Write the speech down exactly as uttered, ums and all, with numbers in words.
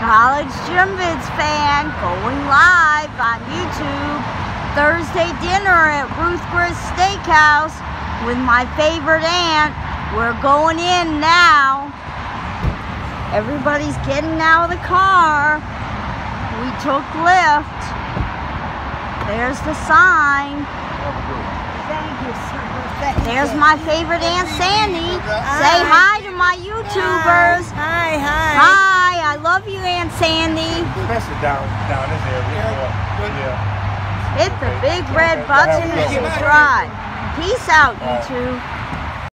College Gym Vids fan, going live on YouTube. Thursday dinner at Ruth Steakhouse with my favorite aunt. We're going in now. Everybody's getting out of the car. We took Lyft. There's the sign. Thank you, sir. Thank There's you. my favorite Aunt Sandy. Say hi to my YouTubers. Hi, hi. Hi, I love you, Aunt Sandy. Especially down down this area. Yeah. Hit the big red button and subscribe. Peace out, YouTube.